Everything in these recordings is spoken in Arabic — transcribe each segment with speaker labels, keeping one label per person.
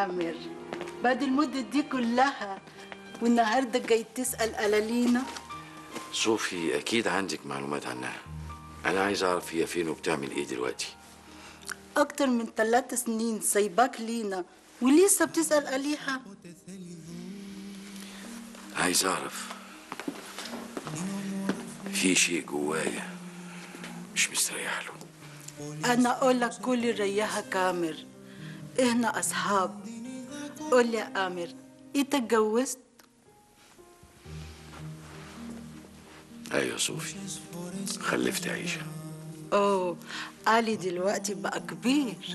Speaker 1: آمر؟ بعد المدة دي كلها والنهارده جاي تسأل على لينا؟
Speaker 2: صوفي أكيد عندك معلومات عنها. أنا عايز أعرف هي فين وبتعمل إيه دلوقتي.
Speaker 1: أكتر من 3 سنين سايباك لينا ولسه بتسأل عليها؟
Speaker 2: عايز أعرف، في شيء جوايا مش مستريح له.
Speaker 1: أنا أقول لك كل رياها آمر، إحنا أصحاب. قول لي يا آمر، أنت اتجوزت؟
Speaker 2: أيوة صوفي، خلفت عيشة.
Speaker 1: أوه، علي دلوقتي بقى كبير.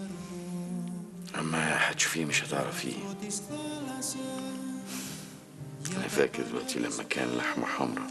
Speaker 2: أما هتشوفيه مش هتعرفيه. أنا فاكر دلوقتي لما كان لحمة حمرا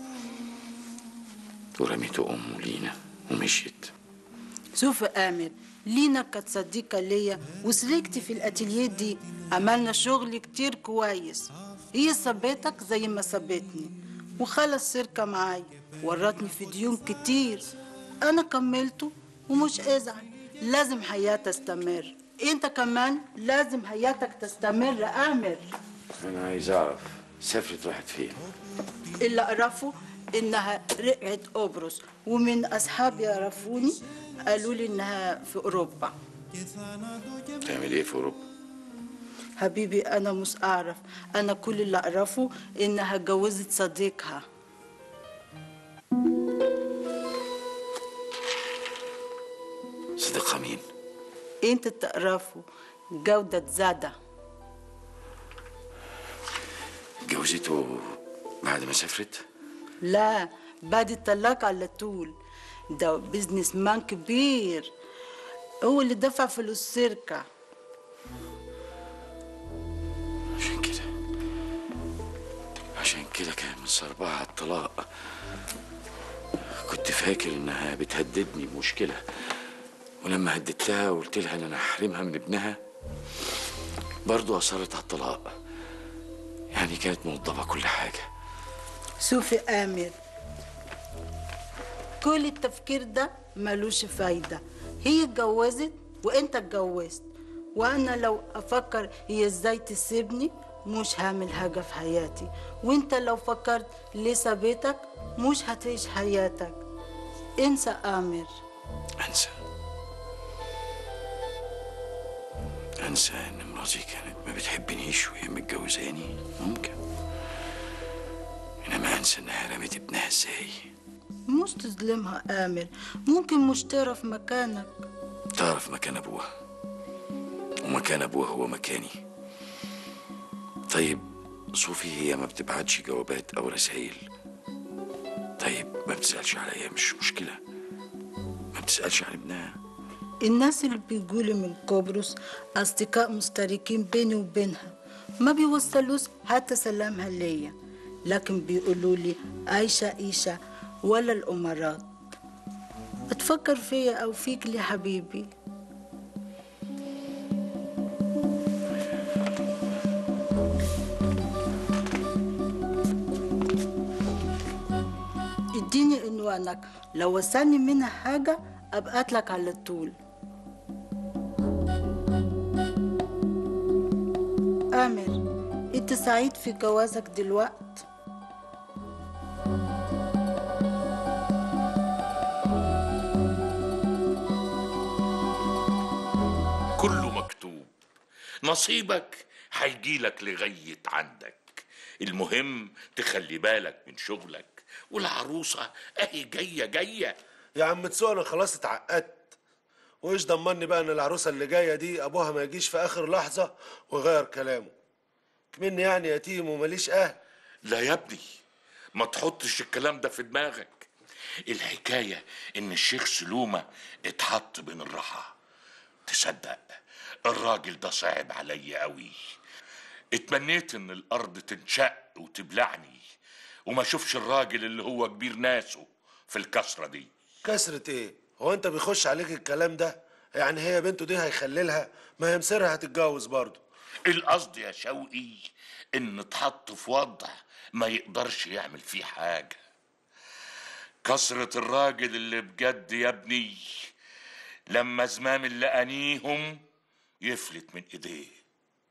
Speaker 2: ورميته أمه لينا ومشيت.
Speaker 1: شوف يا آمر، لينا كانت صديقة ليا وشريكتي في الأتيليه دي، عملنا شغل كتير كويس. هي سابتك زي ما سابتني وخلص شركة معايا، ورطني في ديون كتير. أنا كملته ومش ازعل، لازم حياتي تستمر. انت كمان لازم حياتك تستمر يا آمر.
Speaker 2: أنا عايز أعرف سافرت راحت فين؟
Speaker 1: اللي أعرفه إنها رجعت قبرص، ومن أصحابي يعرفوني قالوا لي إنها في أوروبا.
Speaker 2: بتعمل إيه في أوروبا؟
Speaker 1: حبيبي أنا مش أعرف، أنا كل اللي أعرفه إنها جوزت صديقها.
Speaker 2: صديقها مين؟
Speaker 1: أنت تعرفه، جودة زادة.
Speaker 2: جوزته بعد ما سافرت؟
Speaker 1: لا، بعد الطلاق على طول. ده بيزنس مان كبير، هو اللي دفع فلوس الشركة.
Speaker 2: عشان كده كان من صربعها على الطلاق. كنت فاكر انها بتهددني بمشكلة، ولما هددتها وقلت لها ان انا هحرمها من ابنها برضو اصرت على الطلاق. يعني كانت موضبة كل حاجة.
Speaker 1: شوفي آمر، كل التفكير ده ملوش فايدة. هي اتجوزت وانت اتجوزت، وانا لو افكر هي ازاي تسيبني مش هعمل حاجة في حياتي، وانت لو فكرت ليه سابتك مش هتعيش حياتك. انسى آمر.
Speaker 2: انسى؟ انسى ان مراتي كانت ما بتحبنيش وهي متجوزاني؟ ممكن. انما انسى انها رمت ابنها ازاي؟
Speaker 1: مش تظلمها آمر، ممكن مش تعرف مكانك.
Speaker 2: تعرف مكان ابوها، ومكان ابوها هو مكاني. طيب صوفي، هي ما بتبعتش جوابات او رسائل؟ طيب ما بتسألش عليا مش مشكلة، ما بتسألش عن ابنها؟
Speaker 1: الناس اللي بيقولوا من قبرص أصدقاء مشتركين بيني وبينها، ما بيوصلوش حتى سلامها ليا، لكن بيقولوا لي عايشة ولا الأمارات. بتفكر فيا أو فيك لي حبيبي؟ اديني عنوانك، لو وصلني منها حاجة أبعتلك على طول. آمر، انت سعيد في جوازك دلوقت؟
Speaker 3: كله مكتوب، نصيبك هيجيلك لغاية عندك. المهم تخلي بالك من شغلك، والعروسة اهي جاية.
Speaker 4: يا عم تسوق، انا خلاص اتعقدت. وايش ضمني بقى ان العروسه اللي جايه دي ابوها ما يجيش في اخر لحظه ويغير كلامه؟ كمني يعني يتيم وماليش اهل.
Speaker 3: لا يا ابني، ما تحطش الكلام ده في دماغك. الحكاية ان الشيخ سلومة اتحط بين الرحى. تصدق الراجل ده صعب عليا قوي. اتمنيت ان الارض تنشق وتبلعني وما اشوفش الراجل اللي هو كبير ناسه في الكسرة دي.
Speaker 4: كسرة ايه؟ هو انت بيخش عليك الكلام ده؟ يعني هي بنته دي هيخللها؟ ما هي مصيرها هتتجوز برضه.
Speaker 3: القصد يا شوقي ان اتحط في وضع ما يقدرش يعمل فيه حاجة. كسرة الراجل اللي بجد يا ابني لما زمام اللي انيهم يفلت من ايديه.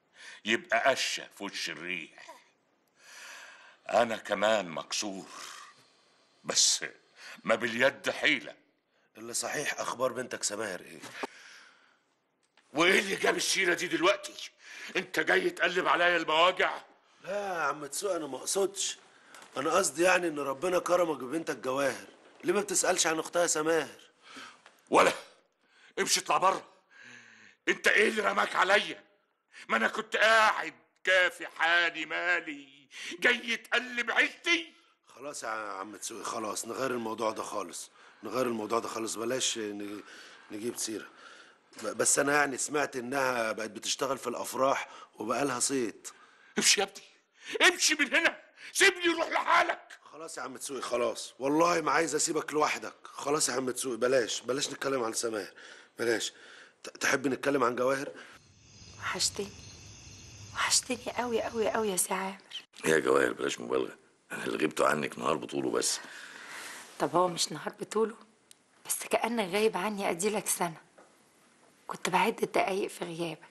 Speaker 3: يبقى قشة في وش الريح. انا كمان مكسور، بس ما باليد حيلة.
Speaker 4: اللي صحيح اخبار بنتك سماهر ايه؟
Speaker 3: وايه اللي جاب السيرة دي دلوقتي؟ انت جاي تقلب عليا المواجع؟
Speaker 4: لا يا عم تسوق، انا ما اقصدش. انا قصدي يعني ان ربنا كرمك ببنتك جواهر، ليه ما بتسالش عن اختها سماهر؟
Speaker 3: ولا امشي اطلع بره. انت ايه اللي رماك عليا؟ ما انا كنت قاعد كافي حالي مالي، جاي تقلب عيشتي.
Speaker 4: خلاص يا عم تسوقي، خلاص نغير الموضوع ده خالص، نغير الموضوع ده خالص، بلاش نجيب سيره. بس انا يعني سمعت انها بقت بتشتغل في الافراح وبقالها صيت.
Speaker 3: امشي يا ابني، امشي من هنا، سيبني روح لحالك.
Speaker 4: خلاص يا عم تسوقي خلاص، والله ما عايز اسيبك لوحدك. خلاص يا عم تسوقي، بلاش نتكلم عن سماهر، بلاش. تحب نتكلم عن جواهر؟
Speaker 5: وحشتني، وحشتني قوي قوي قوي يا سي عامر.
Speaker 2: يا جواهر بلاش مبالغه، انا اللي غبت عنك نهار بطوله بس.
Speaker 5: طب هو مش نهار بطوله، بس كأنك غايب عني اديلك سنة. كنت بعد الدقايق في غيابك،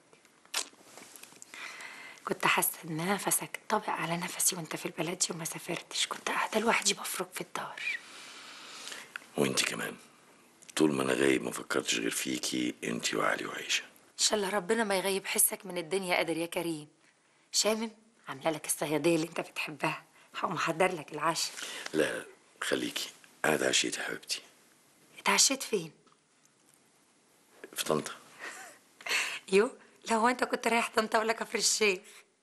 Speaker 5: كنت حاسة ان نفسك طابق على نفسي وانت في البلد دي وما سافرتش. كنت قاعدة لوحدي بفرك في الدار.
Speaker 2: وانت كمان، طول ما انا غايب ما فكرتش غير فيكي انت وعلي وعيشه.
Speaker 5: ان شاء الله ربنا ما يغيب حسك من الدنيا قادر يا كريم. شامم عامله لك الصياديه اللي انت بتحبها، هقوم احضر لك العشاء.
Speaker 2: لا خليكي، انا اتعشيت يا حبيبتي.
Speaker 5: اتعشيت فين؟
Speaker 2: في طنطا.
Speaker 5: يو، لو انت كنت رايح طنطا ولا كفر الشيخ؟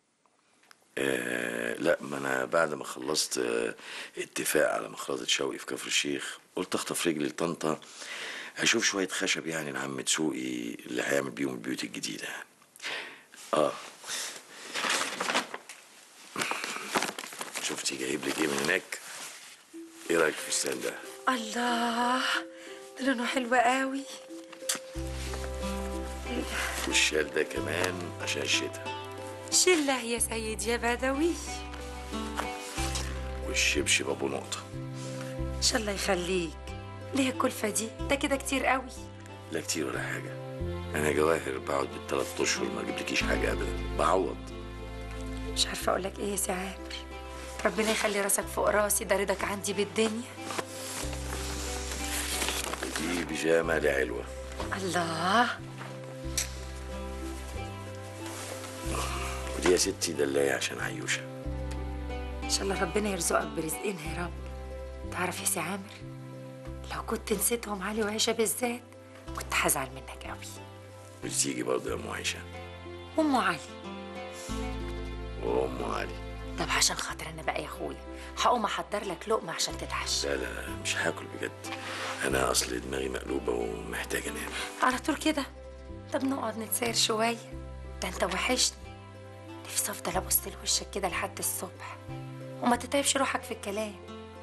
Speaker 2: لا، ما انا بعد ما خلصت اتفاق على مخرطة شوقي في كفر الشيخ، قلت اخطف رجلي لطنطا اشوف شوية خشب يعني لعم تسوقي اللي هيعمل بيهم البيوت الجديدة. شفتي جايب لك ايه من هناك؟ ايه رايك في الفستان ده؟
Speaker 5: الله، ده لونه حلو قوي.
Speaker 2: والشال ده كمان عشان الشتا.
Speaker 5: شله يا سيد يا بدوي.
Speaker 2: والشبشب ابو نقطة.
Speaker 5: ان شاء الله يخليك. ليه الكلفه دي؟ ده كده كتير قوي.
Speaker 2: لا كتير ولا حاجة، انا جواهر بقعد بالثلاث اشهر ما اجيبلكيش حاجة ابدا، بعوض.
Speaker 5: مش عارفه اقول لك ايه يا سي عامر. ربنا يخلي راسك فوق راسي، ده رضاك عندي بالدنيا.
Speaker 2: دي بيجامة لعلوة.
Speaker 5: الله.
Speaker 2: ودي يا ستي دلاية عشان عيوشة.
Speaker 5: ان شاء الله ربنا يرزقك برزقين يا رب. تعرف يا سي عامر، لو كنت نسيتهم علي وعيشة بالذات كنت هزعل منك قوي.
Speaker 2: مش تيجي برضه يا ام عيشة؟
Speaker 5: ام علي.
Speaker 2: وام علي.
Speaker 5: طب عشان خاطر انا بقى يا اخويا هقوم احضر لك لقمه عشان تتعشى.
Speaker 2: لا لا مش هاكل بجد، انا اصل دماغي مقلوبة ومحتاجة انام.
Speaker 5: على طول كده؟ طب نقعد نتساير شويه، ده انت وحشني. نفسي افضل ابص لوشك كده لحد الصبح وما تتعبش روحك في الكلام.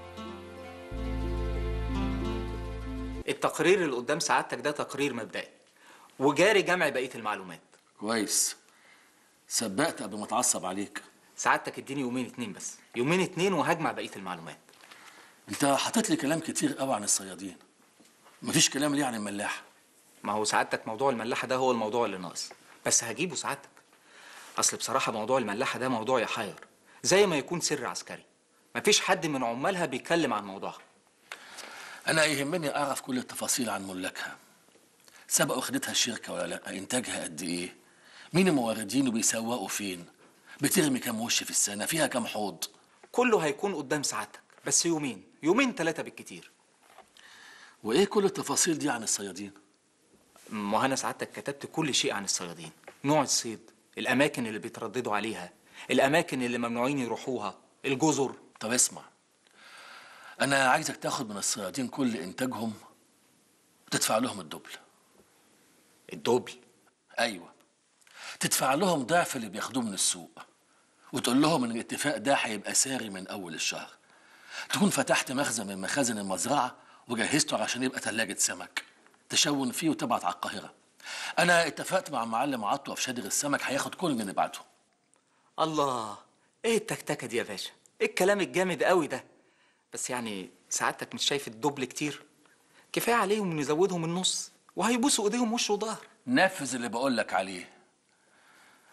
Speaker 6: التقرير اللي قدام سعادتك ده تقرير مبدئي وجاري جمع بقيه المعلومات.
Speaker 7: كويس، سبقت قبل ما اتعصب عليك.
Speaker 6: سعادتك اديني يومين اتنين بس، يومين اتنين وهجمع بقيه المعلومات.
Speaker 7: انت حطيت لي كلام كتير قوي عن الصيادين، مفيش كلام ليه عن الملاح.
Speaker 6: ما هو سعادتك موضوع الملاحه ده هو الموضوع اللي ناقص، بس هجيبه سعادتك. اصل بصراحه موضوع الملاحه ده موضوع يحير، زي ما يكون سر عسكري. مفيش حد من عمالها بيتكلم عن موضوعها.
Speaker 7: انا يهمني اعرف كل التفاصيل عن ملاكها، سبق واخدتها الشركه ولا لا، انتاجها قد ايه، مين الموردين وبيسوقوا فين، بترمي كام وش في السنه، فيها كام حوض.
Speaker 6: كله هيكون قدام سعادتك، بس يومين ثلاثه بالكتير.
Speaker 7: وايه كل التفاصيل دي عن الصيادين؟
Speaker 6: ما انا سعادتك كتبت كل شيء عن الصيادين، نوع الصيد، الاماكن اللي بيترددوا عليها، الاماكن اللي ممنوعين يروحوها، الجزر.
Speaker 7: طب اسمع، انا عايزك تاخد من الصيادين كل انتاجهم وتدفع لهم الدبل.
Speaker 6: الدبل؟
Speaker 7: ايوه، تدفع لهم ضعف اللي بياخدوه من السوق، وتقول لهم ان الاتفاق ده هيبقى ساري من اول الشهر. تكون فتحت مخزن من مخازن المزرعه وجهزته عشان يبقى ثلاجه سمك تشون فيه وتبعت على القاهره. انا اتفقت مع معلم عطوه في شادر السمك، هياخد كل اللي نبعته.
Speaker 6: الله، ايه التكتكه دي يا باشا؟ ايه الكلام الجامد قوي ده؟ بس يعني سعادتك مش شايف الدبل كتير؟ كفايه عليهم نزودهم النص وهيبوسوا ايديهم وش وظهر.
Speaker 7: نفذ اللي بقول لك عليه،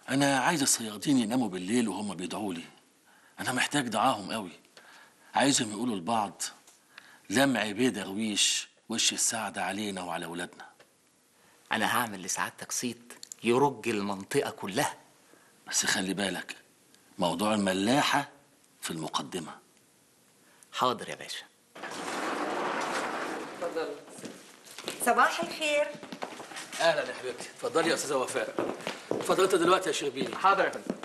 Speaker 7: انا عايز الصيادين يناموا بالليل وهم بيدعوا لي. انا محتاج دعاهم قوي. عايزهم يقولوا لبعض: لمع بيه درويش وش السعد علينا وعلى ولادنا.
Speaker 6: انا هعمل لسعادتك صيت يرج المنطقه كلها.
Speaker 7: بس خلي بالك، موضوع الملاحه في المقدمه.
Speaker 6: حاضر يا باشا.
Speaker 8: اتفضلي. صباح الخير.
Speaker 7: اهلا يا حبيبتي، اتفضلي يا استاذه وفاء. اتفضل انت دلوقتي يا شربيني.
Speaker 6: حاضر يا فندم.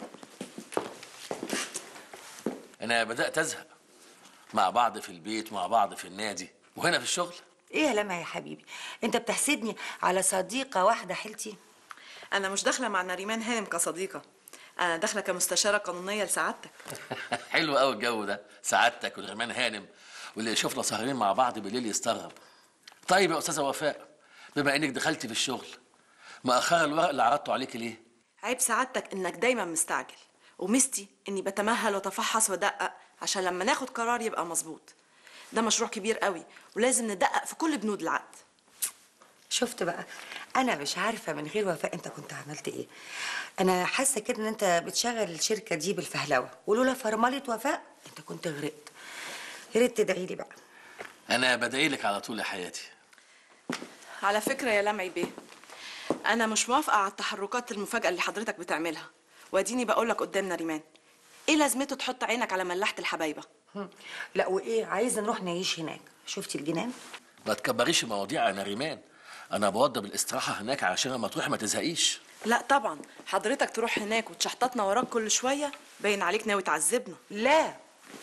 Speaker 7: انا بدات ازهق. مع بعض في البيت، مع بعض في النادي، وهنا في الشغل.
Speaker 8: ايه يا لمع يا حبيبي، انت بتحسدني على صديقه واحده حيلتي؟
Speaker 9: أنا مش داخلة مع نريمان هانم كصديقة، أنا داخلة كمستشارة قانونية لسعادتك.
Speaker 7: حلو قوي الجو ده، سعادتك ونريمان هانم، واللي يشوفنا سهرين مع بعض بالليل يستغرب. طيب يا استاذه وفاء، بما انك دخلتي في الشغل، مأخرة الورق اللي عرضته عليكي ليه؟
Speaker 9: عيب سعادتك إنك دايما مستعجل، ومستي إني بتمهل وأتفحص وأدقق عشان لما ناخد قرار يبقى مظبوط. ده مشروع كبير قوي ولازم ندقق في كل بنود العقد.
Speaker 8: شفت بقى، انا مش عارفه من غير وفاء انت كنت عملت ايه. انا حاسه كده ان انت بتشغل الشركه دي بالفهلوه، ولولا فرمله وفاء انت كنت غرقت. يا ريت تدعي لي بقى.
Speaker 7: انا بدعي لك على طول يا حياتي.
Speaker 9: على فكرة يا لمعي بيه، أنا مش موافقة على التحركات المفاجئة اللي حضرتك بتعملها، واديني بقولك قدام نريمان، إيه لازمته تحط عينك على ملاحة الحبايبة؟
Speaker 8: لا وايه، عايزه نروح نعيش هناك. شفتي الجنان؟
Speaker 7: ما تكبريش المواضيع يا نريمان. انا بوضب الاستراحه هناك عشان لما تروحي ما تزهقيش.
Speaker 9: لا طبعا، حضرتك تروح هناك وتشحططنا وراك كل شوية، باين عليك ناوي تعذبنا.
Speaker 8: لا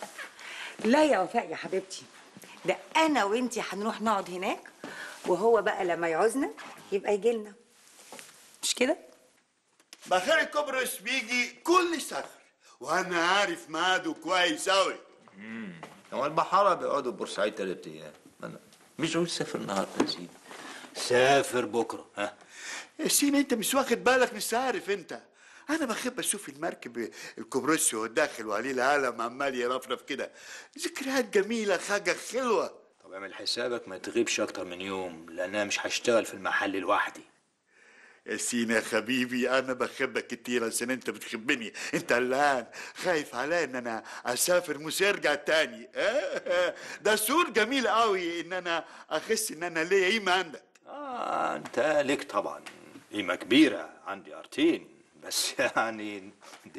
Speaker 8: لا يا وفاء يا حبيبتي، ده انا وانتي هنروح نقعد هناك، وهو بقى لما يعوزنا يبقى يجي لنا، مش كده؟
Speaker 10: بحيرة قبرص بيجي كل سفر، وانا عارف ميعاده كويس اوي.
Speaker 11: هو البحارة بيقعدوا بورسعيد 3 ايام. انا مش عاوز اسافر النهارده يا سيدي. سافر بكره. ها
Speaker 10: يا سيدي انت مش واخد بالك، مش عارف انت. انا بحب اشوف المركب القبرصي وهو داخل وعليه العالم عمال يرفرف كده، ذكريات جميله، حاجه حلوه.
Speaker 11: طب اعمل حسابك ما تغيبش اكتر من يوم، لان انا مش هشتغل في المحل لوحدي.
Speaker 10: يا سينا يا حبيبي، انا بحبك كتير عشان انت بتحبني. انت قلقان خايف عليا ان انا اسافر مش ارجع تاني. ده شعور جميل قوي ان انا احس ان انا ليا قيمه عندك.
Speaker 11: انت ليك طبعا قيمه كبيره عندي ارتين، بس يعني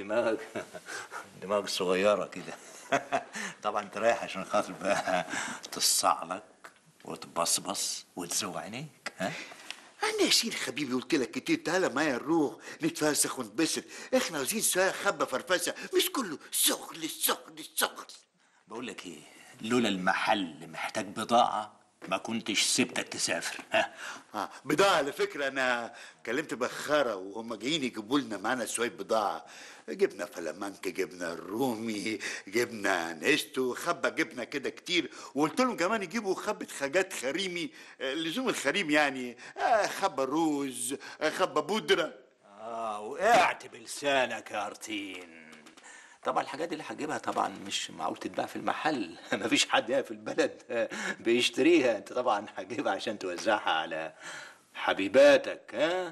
Speaker 11: دماغ صغيره كده. طبعا انت رايح عشان خاطر بقى تصعلك وتبصبص وتزوق عينيك. ها
Speaker 10: أنا يا سيدي حبيبي قلت لك كتير، تعالى معايا نروح نتفسخ ونتبسط، إحنا عاوزين شوية حبة فرفشة، مش كله شغل الشغل الشغل.
Speaker 11: بقول لك إيه، لولا المحل محتاج بضاعة ما كنتش سبتك تسافر. ها
Speaker 10: بضاعة على فكرة، أنا كلمت بخارة وهم جايين يجيبوا لنا معانا شوية بضاعة، جبنا فلامنك، جبنا الرومي، جبنا نستو، خبة جبنا كده كتير، وقلت لهم كمان يجيبوا خبة حاجات خريمي، لزوم الخريم يعني، خبة روز، خبة بودرة.
Speaker 11: وقعت بلسانك يا ارتين. طبعا الحاجات اللي هتجيبها طبعا مش معقول تتباع في المحل. مفيش حد هنا في البلد بيشتريها. انت طبعا هتجيبها عشان توزعها على حبيباتك. ها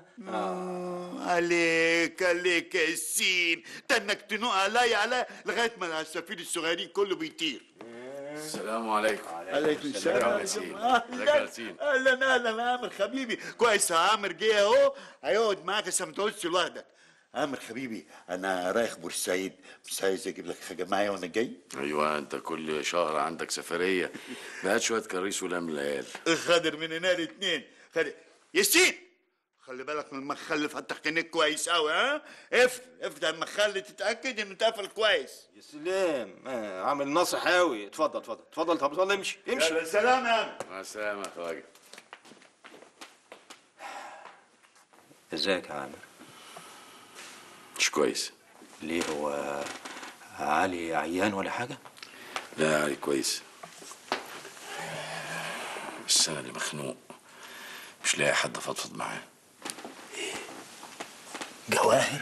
Speaker 10: عليك يا سين، تنك تنوق عليا لغايه ما العصافير الصغيرين كله بيطير.
Speaker 2: السلام عليكم.
Speaker 10: عليكم السلام.
Speaker 2: اهلا
Speaker 10: اهلا عامر حبيبي، كويس يا عامر جه اهو، هيقعد معاك عشان ما تقعدش لوحدك. عامر حبيبي، انا رايح بورسعيد، مش عايز اجيب لك حاجه معايا وانا جاي؟
Speaker 2: ايوه، انت كل شهر عندك سفريه، هات شويه كريس ولام ليال.
Speaker 10: خادر من هنا ل2 خادر. ياسين خلي بالك من المخل، فتح عينيك كويس قوي. ها افتح المخل تتاكد انه اتقفل كويس.
Speaker 11: يا سلام، عامل ناصح قوي. اتفضل اتفضل اتفضل. طب امشي.
Speaker 10: يلا سلام يا عم.
Speaker 2: مع السلامه يا خواجه.
Speaker 11: ازيك يا عامر؟
Speaker 2: مش كويس.
Speaker 11: ليه، هو علي عيان ولا حاجه؟
Speaker 2: لا، علي كويس، بس انا اللي مخنوق، مش لاقي حد افضفض معاه.
Speaker 11: جواهر؟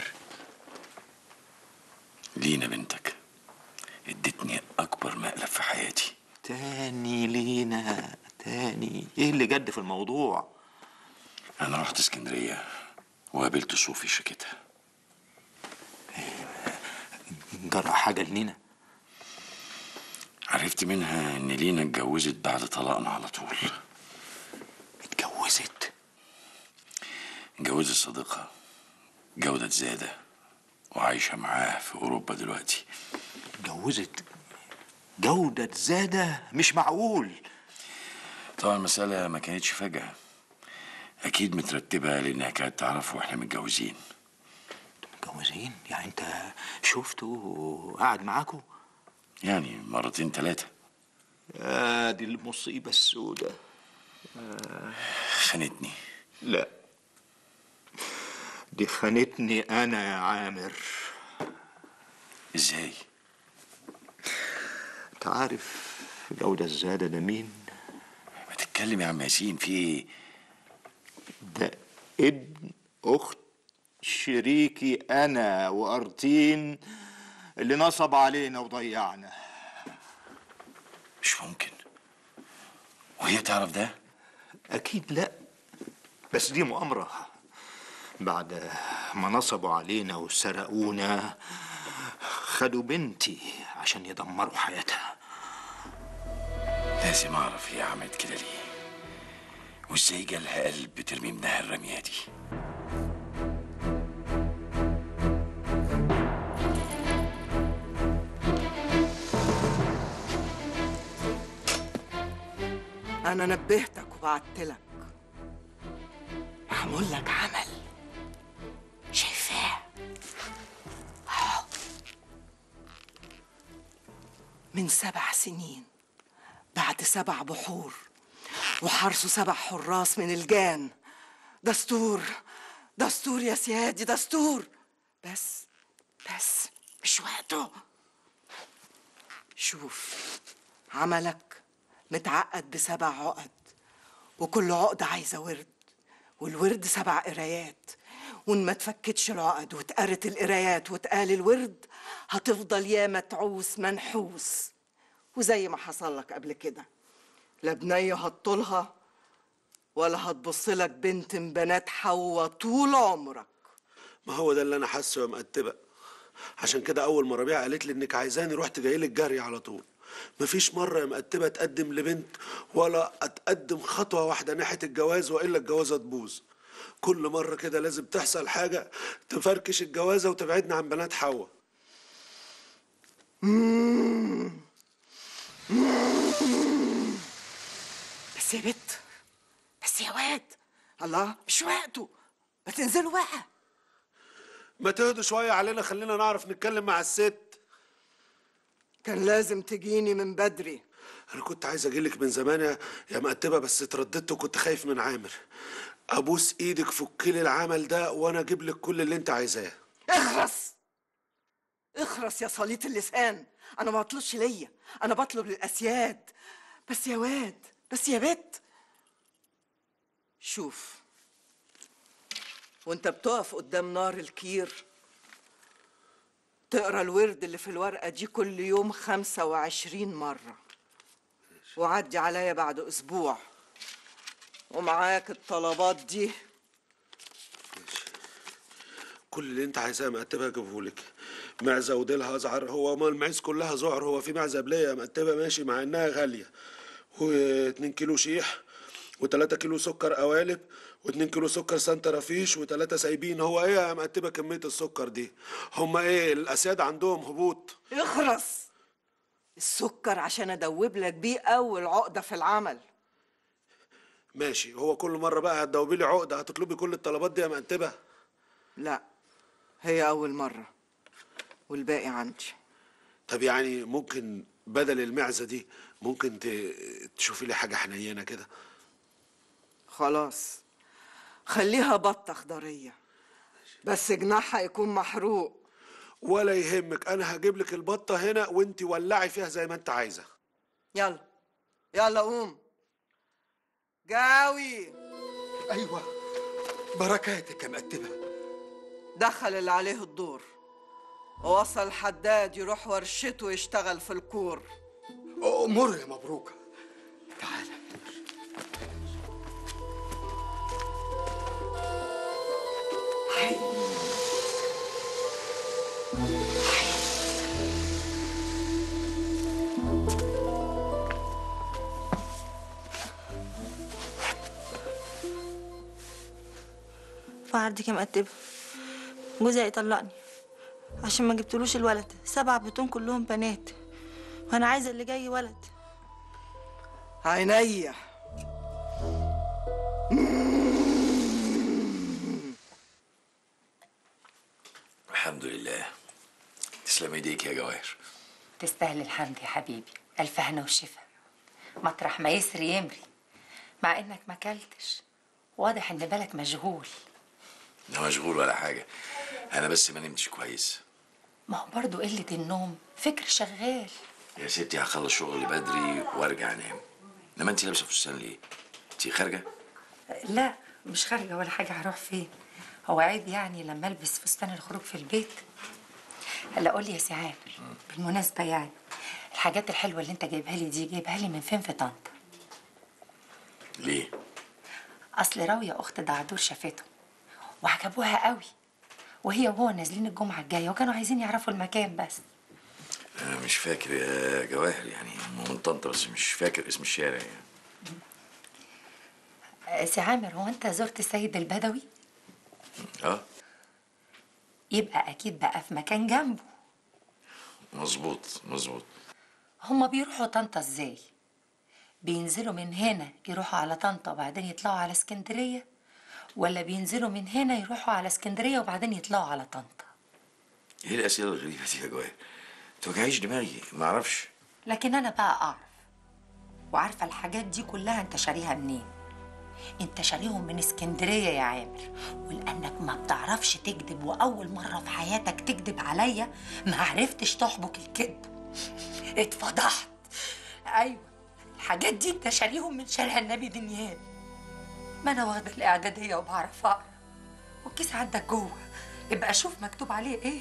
Speaker 2: لينا بنتك ادتني اكبر مقلب في حياتي.
Speaker 11: تاني لينا تاني؟ ايه اللي جد في الموضوع؟
Speaker 2: انا رحت اسكندريه وقابلت صوفي، شكتها.
Speaker 11: جرى حاجة لنينا؟
Speaker 2: عرفت منها ان لينا اتجوزت بعد طلاقنا على طول.
Speaker 11: اتجوزت؟
Speaker 2: اتجوزت صديقها جودة زادة وعايشة معاه في أوروبا دلوقتي.
Speaker 11: اتجوزت جودة زادة؟ مش معقول.
Speaker 2: طبعا المسألة ما كانتش فجأة، أكيد مترتبة لأنها كانت تعرف وإحنا متجوزين.
Speaker 11: متجوزين؟ يعني أنت شفته وقعد معاكوا؟
Speaker 2: يعني مرتين 3.
Speaker 11: دي المصيبة السوداء.
Speaker 2: خانتني.
Speaker 11: لا، دي خانتني أنا يا عامر.
Speaker 2: إزاي؟
Speaker 11: أنت عارف جودة الزادة ده مين؟
Speaker 2: ما تتكلم يا عم ياسين، في إيه؟
Speaker 11: ده ابن أخت شريكي أنا وأرتين اللي نصب علينا وضيعنا.
Speaker 2: مش ممكن. وهي تعرف ده؟
Speaker 11: أكيد لا، بس دي مؤامرة. بعد ما نصبوا علينا وسرقونا خدوا بنتي عشان يدمروا حياتها.
Speaker 2: لازم أعرف هي عملت كده ليه، وإزاي جالها قلب ترمي منها الرمية دي.
Speaker 12: أنا نبهتك وبعتلك، معمول لك عمل شايفاه أهو. من 7 سنين بعد 7 بحور وحرسوا 7 حراس من الجان. دستور دستور يا سيادي، دستور. بس مش وقته. شوف، عملك متعقد ب7 عقد، وكل عقدة عايزة ورد، والورد 7 قرايات. وإن ما تفكتش العقد واتقرت القرايات واتقال الورد، هتفضل ياما تعوس منحوس. وزي ما حصل لك قبل كده، لا بنية هتطولها ولا هتبصلك بنت من بنات حوا طول عمرك.
Speaker 4: ما هو ده اللي انا حاسه يا مقتبه. عشان كده اول ما ربيعه قالت لي انك عايزاني رحت جاي لك جري على طول. مفيش مره يا مقتبه اتقدم لبنت ولا اتقدم خطوه واحده ناحيه الجواز والا الجوازه تبوظ. كل مره كده لازم تحصل حاجه تفركش الجوازه وتبعدنا عن بنات حوا.
Speaker 12: بس يا بت، بس يا واد، الله مش وقته. ما تنزلوا بقى.
Speaker 4: ما تهدوا شويه علينا، خلينا نعرف نتكلم مع الست.
Speaker 12: كان لازم تجيني من بدري.
Speaker 4: انا كنت عايز اجيلك من زمان يا مقتبه، بس اترددت وكنت خايف من عامر. ابوس ايدك فكلي العمل ده وانا اجيب لك كل اللي انت عايزاه.
Speaker 12: اخرس اخرس يا صليط اللسان. انا ما بطلبش ليا، انا بطلب للاسياد. بس يا واد، بس يا بت، شوف، وانت بتقف قدام نار الكير تقرا الورد اللي في الورقه دي كل يوم 25 مره، وعدي عليا بعد اسبوع ومعاك الطلبات دي.
Speaker 4: كل اللي انت عايزاه مقتبه اجيبهولك. معزه وديلها ازعر، هو ما المعيز كلها زعر، هو في معزه بليه مقتبه ماشي مع انها غاليه. و2 كيلو شيح و3 كيلو سكر قوالب و2 كيلو سكر سانتا رافيش و3 سايبين. هو ايه يا مقتبه كميه السكر دي؟ هما ايه الاسياد عندهم هبوط؟
Speaker 12: اخرس. السكر عشان ادوب لك بيه اول عقده في العمل.
Speaker 4: ماشي، هو كل مره بقى هتدوبي لي عقده هتطلبي كل الطلبات دي يا مقتبه؟
Speaker 12: لا، هي اول مره والباقي عندي.
Speaker 4: طب يعني ممكن بدل المعزه دي ممكن تشوفي لي حاجه حنينه كده؟
Speaker 12: خلاص، خليها بطه خضريه بس جناحها يكون محروق.
Speaker 4: ولا يهمك، انا هجيب لك البطه هنا وانت ولعي فيها زي ما انت عايزه.
Speaker 12: يلا يلا قوم. جاوي.
Speaker 13: ايوه، بركاتك يا مقتبه.
Speaker 12: دخل اللي عليه الدور ووصل حداد يروح ورشته يشتغل في الكور.
Speaker 13: امور يا مبروكه. تعالى.
Speaker 14: شوفي عرضي كام قتبه. جوزي هيطلقني عشان ما جبتلوش الولد. 7 بطون كلهم بنات، وانا عايزه اللي جاي ولد.
Speaker 12: عينيا.
Speaker 2: الحمد لله. تسلم ايديك يا جواهر.
Speaker 5: تستاهل الحمد يا حبيبي. الف هنا وشفا. مطرح ما يسري يمري. مع انك ما اكلتش، واضح ان بالك مشغول.
Speaker 2: لا مشغول ولا حاجه، انا بس ما نمتش كويس.
Speaker 5: ما هو برضه قله النوم فكر شغال.
Speaker 2: يا ستي هخلص شغلي بدري وارجع انام. انما انت لابسه فستان ليه؟ انت خارجه؟
Speaker 5: لا مش خارجه ولا حاجه. هروح فين؟ هو عيب يعني لما البس فستان الخروج في البيت؟ هلا قول لي يا سي عامر، بالمناسبه يعني الحاجات الحلوه اللي انت جايبها لي دي جايبها لي من فين في طنطا؟
Speaker 2: ليه؟
Speaker 5: اصل راويه اخت دعدور شافته وعجبوها قوي، وهي وهو نازلين الجمعه الجايه وكانوا عايزين يعرفوا المكان. بس
Speaker 2: انا مش فاكر يا جواهر، يعني من طنطا بس مش فاكر اسم الشارع يعني.
Speaker 5: سي عامر، هو انت زرت السيد البدوي؟
Speaker 2: اه
Speaker 5: يبقى اكيد بقى في مكان جنبه.
Speaker 2: مظبوط مظبوط.
Speaker 5: هما بيروحوا طنطا ازاي؟ بينزلوا من هنا يروحوا على طنطا وبعدين يطلعوا على اسكندريه، ولا بينزلوا من هنا يروحوا على اسكندريه وبعدين يطلعوا على طنطا؟
Speaker 2: ايه الاسئله الغريبه دي يا جواهر؟ توجعيش دماغي، ما اعرفش.
Speaker 5: لكن انا بقى اعرف، وعارفه الحاجات دي كلها انت شاريها منين. انت شاريهم من اسكندريه يا عامر، ولانك ما بتعرفش تكذب واول مره في حياتك تكذب عليا ما عرفتش تحبك الكذب. اتفضحت. ايوه الحاجات دي انت شاريهم من شارع النبي دنيان. ما انا واخده الاعداديه وبعرف اقرا، والكيس عندك جوه، ابقى شوف مكتوب عليه ايه.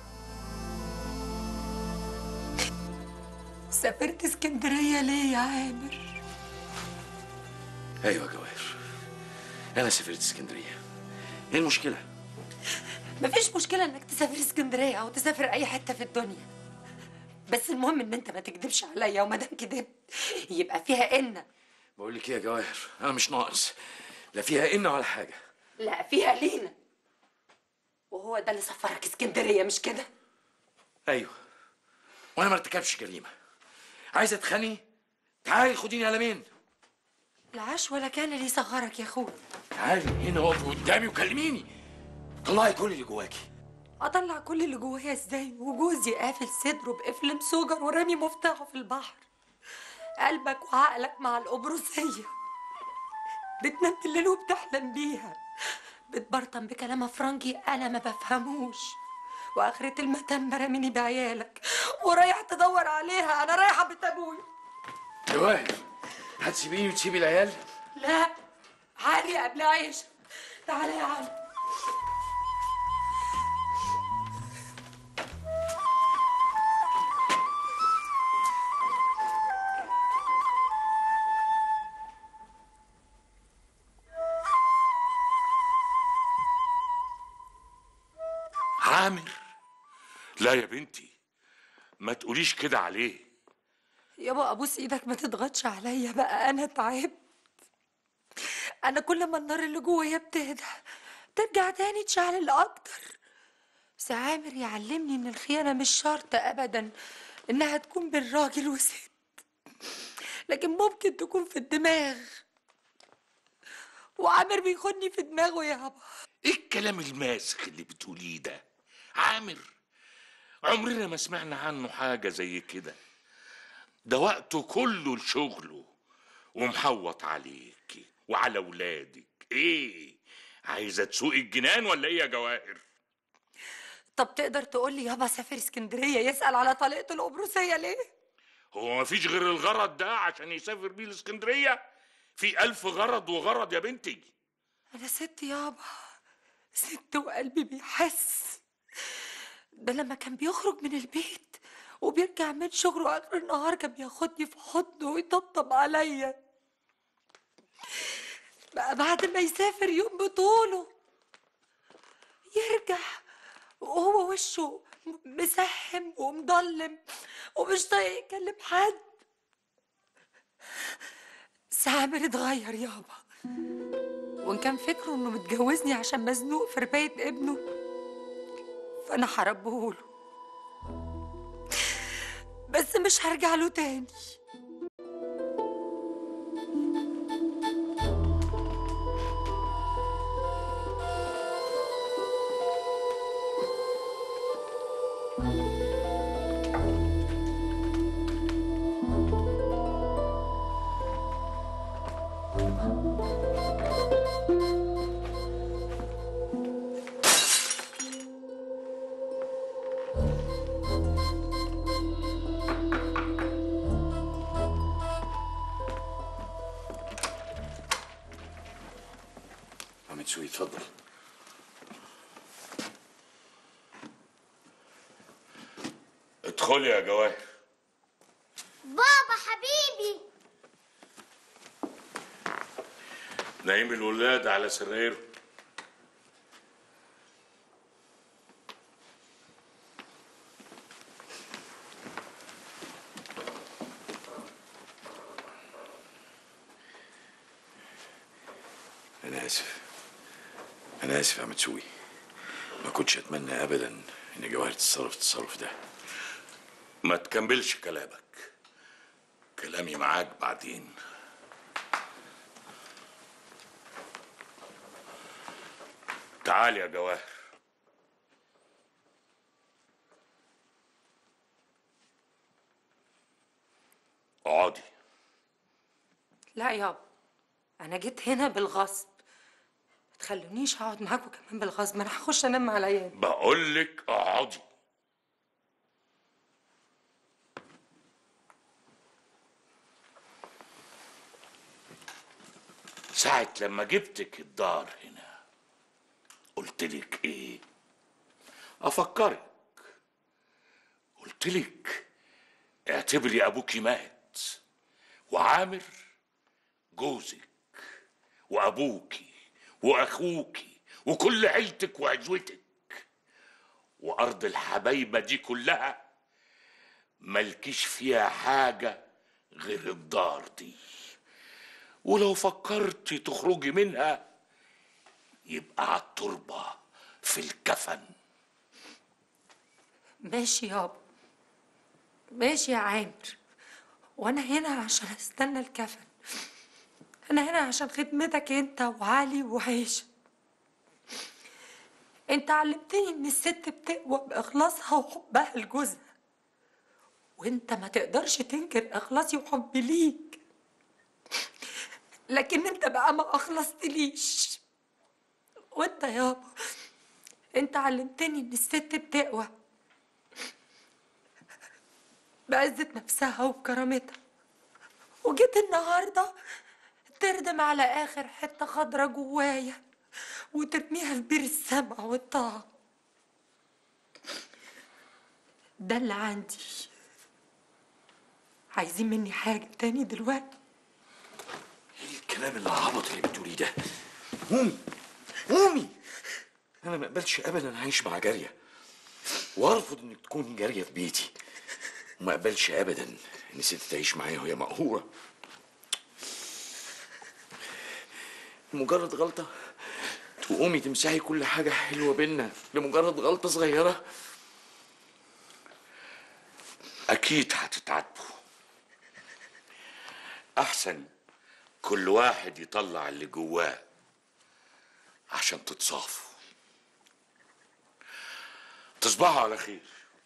Speaker 5: سافرت اسكندريه ليه يا عامر؟
Speaker 2: ايوه يا جواهر، انا سافرت اسكندريه. ايه المشكله؟
Speaker 5: مفيش مشكله انك تسافر اسكندريه او تسافر اي حته في الدنيا، بس المهم ان انت ما تكدبش عليا، وما دام كدبت يبقى فيها ان.
Speaker 2: بقول لك ايه يا جواهر، انا مش ناقص، لا فيها ان ولا حاجه.
Speaker 5: لا فيها لينا، وهو ده اللي سفرك اسكندريه مش كده؟
Speaker 2: ايوه، وانا ما ارتكبش جريمه. عايزه تخني؟ تعالي خديني قلمين.
Speaker 5: العاش ولا كان اللي يصغرك يا اخويا.
Speaker 2: تعالي هنا اقفي قدامي وكلميني، طلعي كل اللي جواكي.
Speaker 5: اطلع كل اللي جوايا ازاي وجوزي قافل صدره بقفل مسوجر ورامي مفتاحه في البحر؟ قلبك وعقلك مع القبرصيه، بتنام بالليل وبتحلم بيها، بتبرطم بكلام فرنجي انا ما بفهموش، واخرة المتم راميني بعيالك ورايح تدور عليها. انا رايحه بيت ابويا.
Speaker 2: جواهر هتسيبيني وتسيبي العيال؟
Speaker 5: لا، علي قبل عيشه. تعالى يا علي.
Speaker 3: عامر، لا يا بنتي ما تقوليش كده عليه.
Speaker 5: يابا ابوس ايدك ما تضغطش عليا بقى، انا تعبت. انا كل ما النار اللي جوايا بتهدى ترجع تاني تشعل اكتر. سي عامر يعلمني ان الخيانه مش شرط ابدا انها تكون بين راجل وست، لكن ممكن تكون في الدماغ، وعامر بيخوني في دماغه يابا.
Speaker 3: ايه الكلام الماسخ اللي بتقوليه ده؟ عامر عمرنا ما سمعنا عنه حاجه زي كده. ده وقته كله لشغله ومحوط عليكي وعلى ولادك. ايه عايزه تسوقي الجنان ولا ايه يا جواهر؟
Speaker 5: طب تقدر تقول لي يابا سافر اسكندريه يسال على طليقته القبرصيه ليه؟
Speaker 3: هو ما فيش غير الغرض ده عشان يسافر بيه الاسكندريه؟ في 1000 غرض وغرض يا بنتي.
Speaker 5: انا ست يابا، ست وقلبي بيحس. ده لما كان بيخرج من البيت وبيرجع من شغله اخر النهار كان بياخدني في حضنه ويطبطب عليا. بقى بعد ما يسافر يوم بطوله يرجع وهو وشه مسحم ومضلم ومش طايق يكلم حد. سامر اتغير يابا، وإن كان فكره إنه متجوزني عشان مزنوق في رباية ابنه فأنا هربهوله، بس مش هرجع له تاني.
Speaker 2: متسوي اتفضل.
Speaker 3: ادخلي يا جواهر.
Speaker 15: بابا حبيبي.
Speaker 3: نايم الولاد على سريره.
Speaker 2: أنا آسف يا متسوي، ما كنتش أتمنى أبدا إن جواهر تتصرف التصرف ده.
Speaker 3: ما تكملش كلامك، كلامي معاك بعدين. تعالي يا جواهر. اقعدي.
Speaker 5: لا يابا، أنا جيت هنا بالغصب، ما تخلونيش أقعد معاكوا كمان بالغصب، أنا هخش أنام مع العيال.
Speaker 3: بقولك اقعدي. ساعة لما جبتك الدار هنا قلتلك ايه؟ افكرك، قلتلك اعتبري ابوكي مات وعامر جوزك وابوكي واخوكي وكل عيلتك وعزوتك، وارض الحبايبه دي كلها ملكيش فيها حاجه غير الدار دي، ولو فكرتي تخرجي منها يبقى على التربه في الكفن.
Speaker 5: ماشي يابا، ماشي يا عامر، وانا هنا عشان استنى الكفن، انا هنا عشان خدمتك انت وعلي وعيشه. انت علمتني ان الست بتقوى باخلاصها وحبها لجوزها، وانت ما تقدرش تنكر اخلاصي وحبي ليك، لكن انت بقى ما اخلصتليش. وانت يابا انت علمتني ان الست بتقوى بعزة نفسها وبكرامتها، وجيت النهارده تردم على اخر حته خضرة جوايا وترميها في بير السمع والطاعه. ده اللي عندي. عايزين مني حاجه تاني دلوقتي؟
Speaker 2: ايه الكلام اللي عبط اللي بتقوليه ده؟ قومي قومي. انا ما اقبلش ابدا اعيش مع جاريه، وارفض انك تكوني جاريه في بيتي، وما اقبلش ابدا ان ست تعيش معايا وهي مقهوره. لمجرد غلطه تقومي تمسحي كل حاجه حلوه بينا لمجرد غلطه صغيره.
Speaker 3: اكيد هتتعاتبوا. احسن كل واحد يطلع اللي جواه عشان تتصافوا. تصبحوا على خير.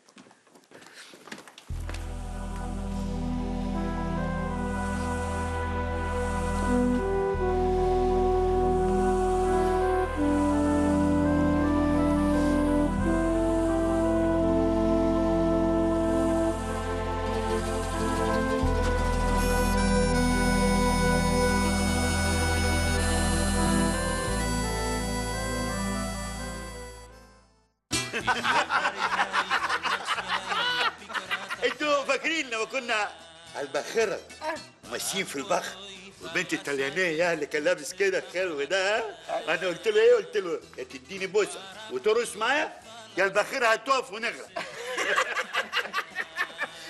Speaker 10: انتوا فاكرين لما كنا على الباخرة ماشيين في البحر والبنت الطليانية اللي كان لابس كده خلو ده، انا قلت له ايه؟ قلت له يا تديني بوسه وترقص معايا يا الباخرة هتقف ونغرق.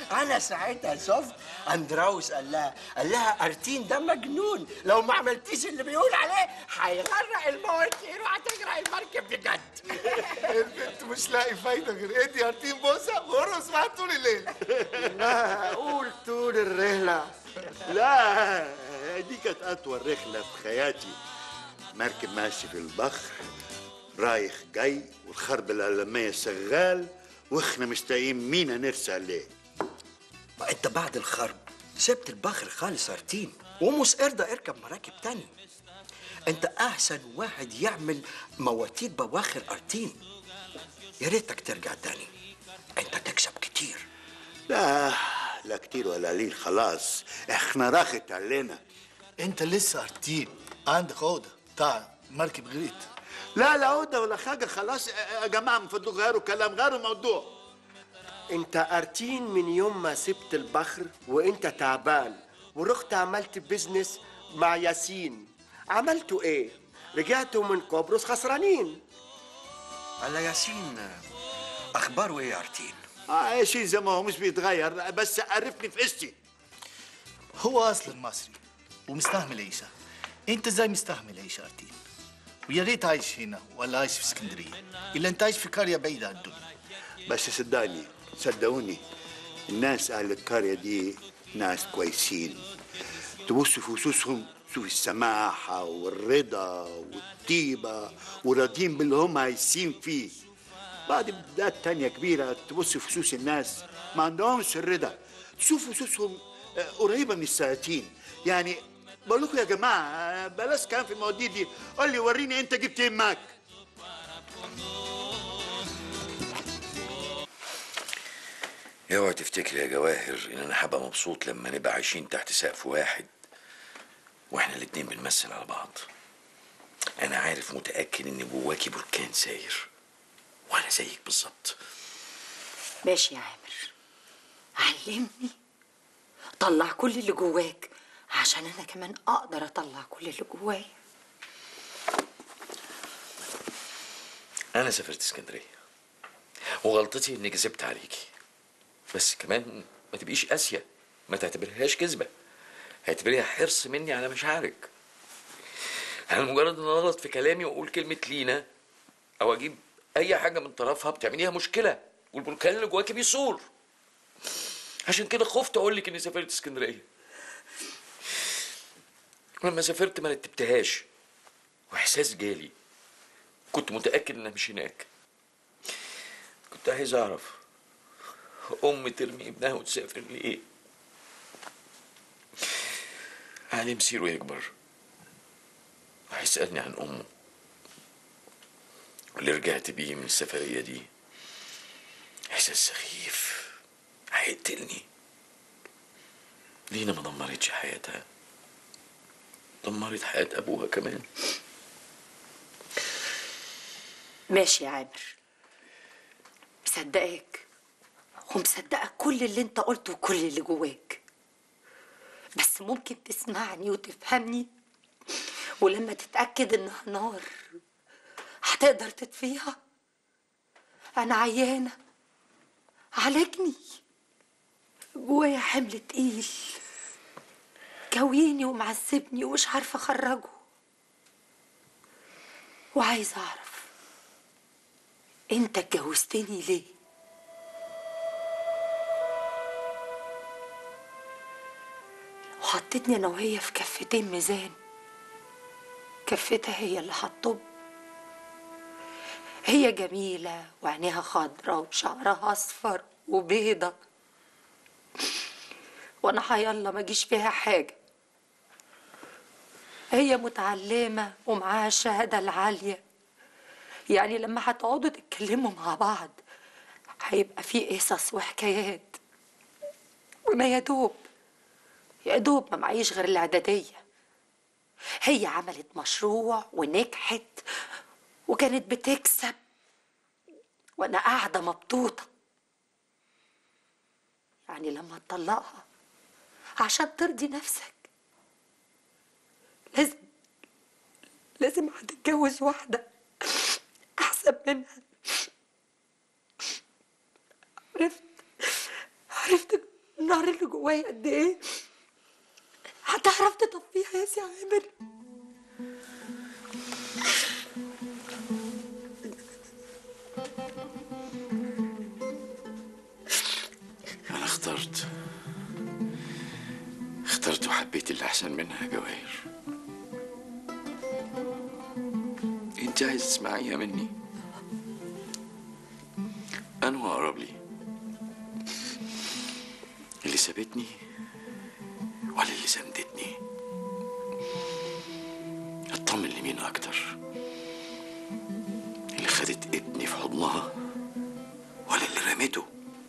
Speaker 16: انا ساعتها شفت اندراوس قال لها ارتين ده مجنون، لو ما عملتيش اللي بيقول عليه هيغرق المواتير وهتغرق المركب بجد.
Speaker 17: البنت مش لاقي فايده غير ادي ارتين بوسه وارقص معاها طول الليل.
Speaker 16: لا اقول طول الرحله.
Speaker 10: لا دي كانت اطول رحله في حياتي. مركب ماشي في البحر رايح جاي والخرب العالميه شغال واحنا مستاقين مينا نرسى عليه.
Speaker 16: ما انت بعد الخرب سبت البحر خالص ارتين ومش قادر اركب مراكب تاني. انت احسن واحد يعمل مواتير بواخر ارتين. يا ريتك ترجع تاني، انت تكسب كتير.
Speaker 10: لا كتير ولا قليل، خلاص احنا راخت علينا.
Speaker 17: انت لسه ارتين عندك عقده بتاع مركب غريت.
Speaker 10: لا عقده ولا حاجه، خلاص يا جماعه من فضلكم غيروا كلام، غيروا الموضوع.
Speaker 16: انت ارتين من يوم ما سبت البحر وانت تعبان ورحت عملت بيزنس مع ياسين. عملتوا ايه؟ رجعتوا من قبرص خسرانين. على ياسين اخباره ايه يا ارتين؟
Speaker 10: ياسين زي ما هو مش بيتغير، بس عرفني في قصتي.
Speaker 17: هو اصلا مصري ومستحمل عيشه. انت ازاي مستحمل عيشه ارتين؟ ويا ريت عايش هنا ولا عايش في اسكندريه، الا انت عايش في قريه بعيده عن الدنيا.
Speaker 10: بس صدقوني الناس اهل القريه دي ناس كويسين. تبصوا في وشوشهم شوف السماحه والرضا والطيبه وراضيين باللي هم عايشين فيه. بعد بدايات تانية كبيرة تبص في وشوش الناس ما عندهمش الرضا، تشوف وشوشهم قريبة من الساعتين. يعني بقول لكم يا جماعة بلاش كلام في المواضيع دي. قول لي وريني انت جبت ايه معاك.
Speaker 2: اوعي تفتكري يا جواهر ان انا هبقى مبسوط لما نبقى عايشين تحت سقف واحد واحنا الاتنين بنمثل على بعض. انا عارف متأكد ان جواكي بركان ساير وانا زيك بالظبط.
Speaker 5: ماشي يا عامر، علمني طلع كل اللي جواك عشان انا كمان اقدر اطلع كل اللي جوايا.
Speaker 2: انا سافرت اسكندريه وغلطتي اني كذبت عليكي، بس كمان ما تبقيش قاسيه، ما تعتبرهاش كذبه، اعتبريها حرص مني على مشاعرك. انا مجرد ان اغلط في كلامي واقول كلمه لينا او اجيب اي حاجه من طرفها بتعمليها مشكله والبركان اللي جواكي بيصور. عشان كده خفت اقول لك اني سافرت اسكندريه. ولما سافرت ما رتبتهاش واحساس جالي كنت متاكد انها مش هناك. كنت عايز اعرف ام ترمي ابنها وتسافر ليه؟ علي مصيره يكبر وهيسالني عن امه، واللي رجعت بيه من السفريه دي احساس سخيف هيقتلني. لينا ما دمرتش حياتها، دمرت حياه ابوها كمان.
Speaker 5: ماشي يا عامر، مصدقاك ومصدقك كل اللي انت قلته وكل اللي جواك، بس ممكن تسمعني وتفهمني ولما تتأكد انها نار هتقدر تطفيها؟ انا عيانة، عالجني، جوايا حمل تقيل كويني ومعذبني ومش عارفة اخرجه، وعايزة اعرف انت اتجوزتني ليه؟ وحطيتني انا وهي في كفتين ميزان، كفتها هي اللي هتطب. هي جميلة وعينيها خضرة وشعرها اصفر وبيضة، وانا حيالله ما اجيش فيها حاجة. هي متعلمة ومعاها الشهادة العالية، يعني لما هتقعدوا تتكلموا مع بعض هيبقى في قصص وحكايات، وانا يا دوب ما معيش غير الاعدادية. هي عملت مشروع ونجحت وكانت بتكسب وانا قاعدة مبسوطة. يعني لما تطلقها عشان ترضي نفسك لازم هتتجوز واحدة احسن منها. عرفت
Speaker 8: النار اللي جوايا قد ايه هتعرف تطفيها يا سي عامر؟
Speaker 2: أنا اخترت وحبيت اللي أحسن منها يا جواهر. أنت عايز تسمعيها مني؟ أنا أقرب لي اللي سابتني ولا اللي سندتني؟ اطمن لمين أكتر؟ اللي خدت ابني في حضنها ولا اللي رمته؟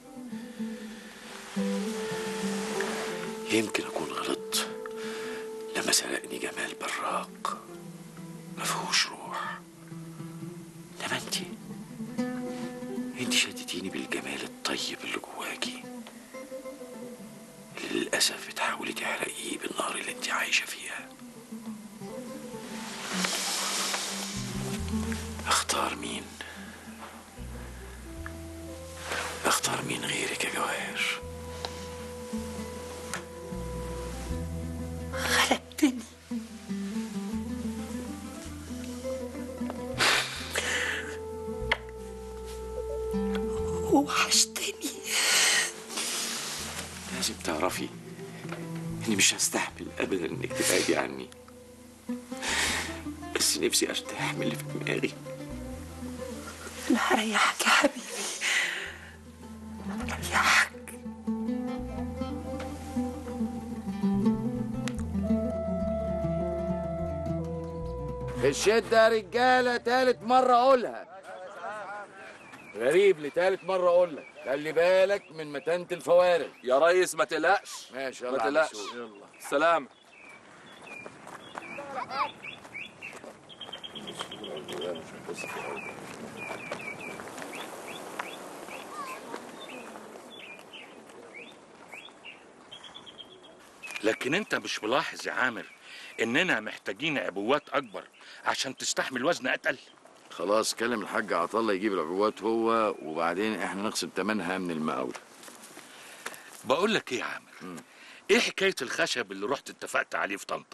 Speaker 2: يمكن أكون غلطت لما سرقني جمال براق مفهوش روح، لما انت شدتيني بالجمال الطيب اللي جواكي، اللي للأسف بتحاولي تحرقيه بالنار اللي انت عايشة فيها. اختار مين؟ اختار مين غيرك يا جواهر؟
Speaker 8: غلبتني. وحشتني.
Speaker 2: لازم تعرفي اني مش هستحمل ابدا انك تبعدي عني، بس نفسي ارتاح من اللي في دماغي.
Speaker 8: انا هريحك يا حبيبي، هريحك.
Speaker 2: في الشدة يا رجالة، تالت مرة أقولها. غريب لتالت مرة أقول لك، خلي بالك من متانة الفوارغ.
Speaker 18: يا ريس ما تقلقش.
Speaker 2: ماشي
Speaker 18: ما
Speaker 2: يلا
Speaker 18: تقلقش.
Speaker 2: يلا
Speaker 18: سلام.
Speaker 3: لكن انت مش ملاحظ يا عامر اننا محتاجين عبوات اكبر عشان تستحمل وزن اتقل؟
Speaker 2: خلاص كلم الحاج عطله يجيب العبوات هو، وبعدين احنا نقسم تمنها من المقاول.
Speaker 3: بقول لك ايه يا عامر، ايه حكايه الخشب اللي رحت اتفقت عليه في طنطا؟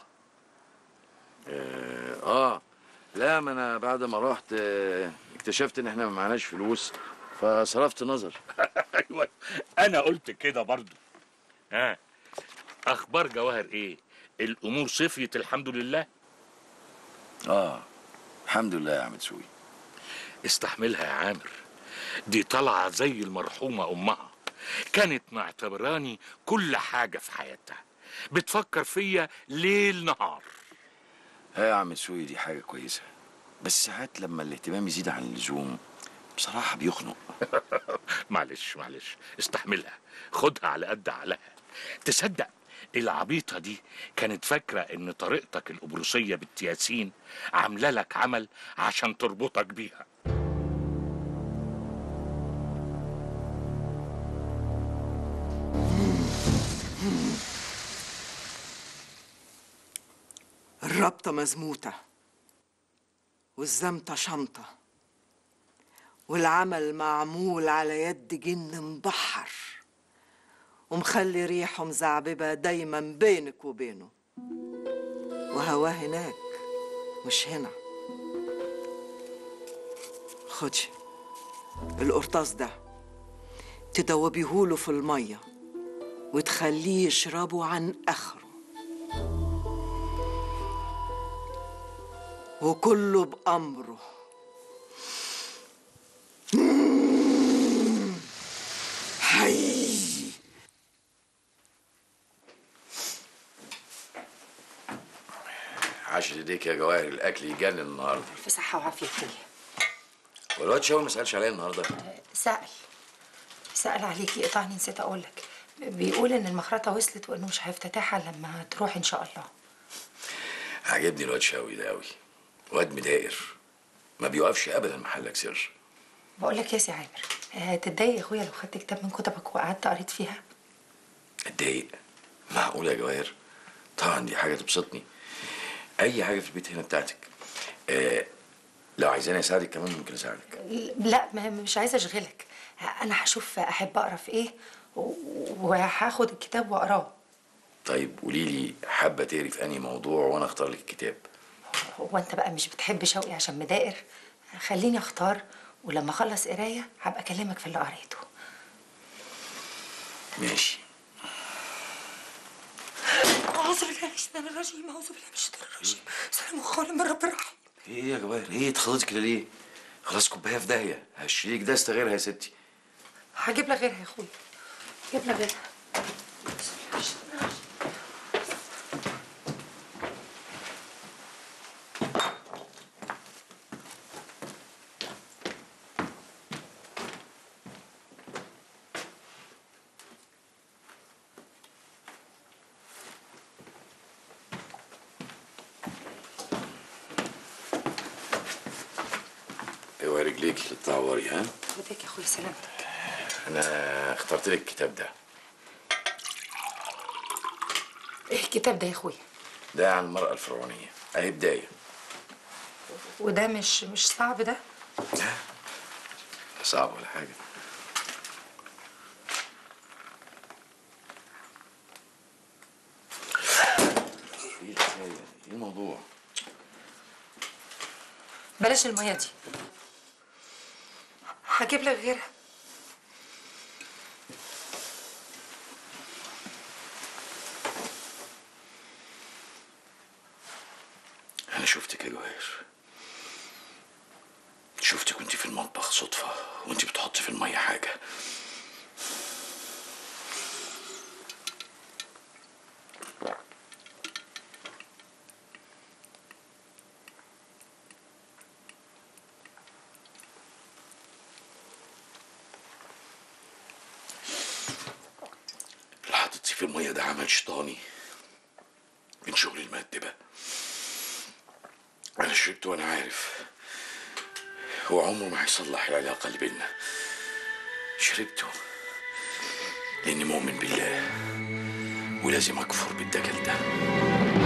Speaker 2: لا، ما انا بعد ما رحت اكتشفت ان احنا ما معناش فلوس فصرفت نظر.
Speaker 3: ايوه انا قلت كده برضو. ها اخبار جواهر ايه؟ الامور صفيت الحمد لله؟
Speaker 2: الحمد لله يا عم تسوي.
Speaker 3: استحملها يا عامر، دي طالعه زي المرحومه امها، كانت معتبراني كل حاجه في حياتها، بتفكر فيا ليل نهار.
Speaker 2: يا عم تسوي دي حاجه كويسه، بس ساعات لما الاهتمام يزيد عن اللزوم بصراحه بيخنق.
Speaker 3: معلش استحملها، خدها على قد عقلها. تصدق العبيطة دي كانت فاكرة ان طريقتك القبرصية بالتياسين عاملة لك عمل عشان تربطك بيها.
Speaker 12: الربطة مزموتة والزمتة شنطة والعمل معمول على يد جن مبحر ومخلي ريحه مزعببة دايما بينك وبينه، وهواه هناك مش هنا. خدي القرطاس ده تدوبيهوله في المية وتخليه يشربه عن آخره، وكله بأمره. حي
Speaker 2: عاشت ايديك يا جواهر، الاكل يجنن النهارده.
Speaker 5: في صحة وعافية فيا.
Speaker 2: والواد شاول ما سالش عليا النهارده؟
Speaker 5: سأل عليكي، قطعني نسيت اقول لك. بيقول ان المخرطة وصلت وانه مش هيفتتحها لما تروح ان شاء الله.
Speaker 2: عجبني الواد شاوي ده قوي، واد مدائر ما بيوقفش ابدا محلك سر.
Speaker 5: بقول لك يا سي عامر، تتضايق يا اخويا لو خدت كتاب من كتبك وقعدت قريت فيها؟
Speaker 2: اتضايق؟ معقول يا جواهر؟ طبعا دي حاجه تبسطني، اي حاجه في البيت هنا بتاعتك. لو عايزاني اساعدك كمان ممكن اساعدك.
Speaker 5: لا مش عايزه اشغلك، انا هشوف احب اقرا في ايه وهاخد الكتاب واقراه.
Speaker 2: طيب قولي لي حابه تقري في انهي موضوع وانا اختار لك الكتاب.
Speaker 5: هو انت بقى مش بتحب شوقي عشان مدائر؟ خليني اختار، ولما اخلص قرايه هبقى اكلمك في اللي قريته.
Speaker 2: ماشي.
Speaker 5: اعوذ بالله من الشيطان الرجيم، اعوذ بالله من الشيطان الرجيم، سلام قولا من رب الرحيم.
Speaker 2: ايه يا جبار، ايه اتخضيتي كده ليه؟ خلاص كوبايه في داهيه، هشيلك ده استغيرها يا ستي.
Speaker 5: هجيب لك غيرها يا اخويا، هجيب لك غيرها.
Speaker 2: اوعي رجليكي اللي تتعوري ها؟
Speaker 5: وداك يا اخويا سلامتك.
Speaker 2: انا اخترت لك الكتاب ده.
Speaker 5: ايه الكتاب ده يا اخويا؟
Speaker 2: ده عن المرأة الفرعونية، اهي بداية.
Speaker 5: وده مش صعب ده؟
Speaker 2: لا صعب ولا حاجة. ايه الحكاية؟ ايه الموضوع؟
Speaker 5: بلاش المية دي، هجيب لك غيرها.
Speaker 2: أنا شفتك يا جواهر، شفتك وأنت في المطبخ صدفة وأنت بتحطي في المية حاجة. اللي حطيتيه في المية ده عمل شيطاني من شغل المأدبة. أنا شربته وأنا عارف هو عمره ما هيصلح العلاقة اللي بينا. شربته لأني مؤمن بالله ولازم أكفر بالدجل ده.